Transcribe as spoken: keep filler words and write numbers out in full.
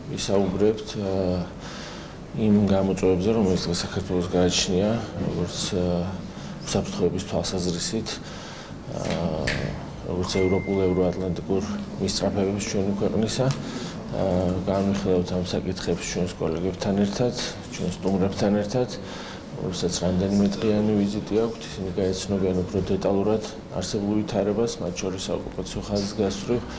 ვისაუბრებთ იმ გამოწვევებზე, რომელიც საქართველოს გააჩნია, როგორც უსაფრთხოების თვალსაზრისით, როგორც ევროპულ, ევროატლანტიკურ მისწრაფებებს ჩვენი ქვეყნისა. განვიხილავთ ამ საკითხებს ჩვენს კოლეგებთან ერთად, ჩვენს სტუმრებთან ერთად, რომელსაც რამდენიმე დღიანი ვიზიტი აქვთ, ისინი გაეცნობიან უფრო დეტალურად არსებულ ვითარებას, მათ შორის საოკუპაციო ხაზის გასწვრივ.